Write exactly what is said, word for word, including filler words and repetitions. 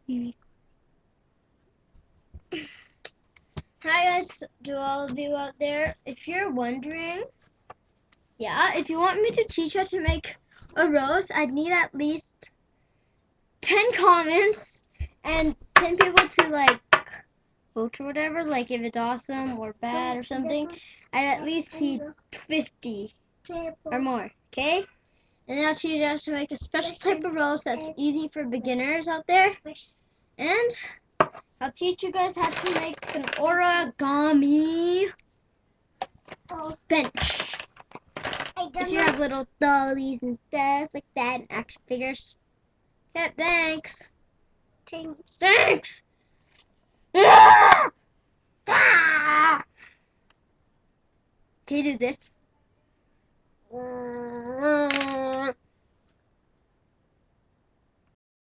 Hi guys, to all of you out there. If you're wondering, yeah, if you want me to teach how to make a rose, I'd need at least ten comments and ten people to like vote or whatever, like if it's awesome or bad or something. I'd at least need fifty or more, okay? And then I'll teach you how to make a special type of rose that's easy for beginners out there. And I'll teach you guys how to make an origami bench. If you have little dollies and stuff like that and action figures. Yep, thanks. Thanks. Thanks! Ah! Ah! Can you do this?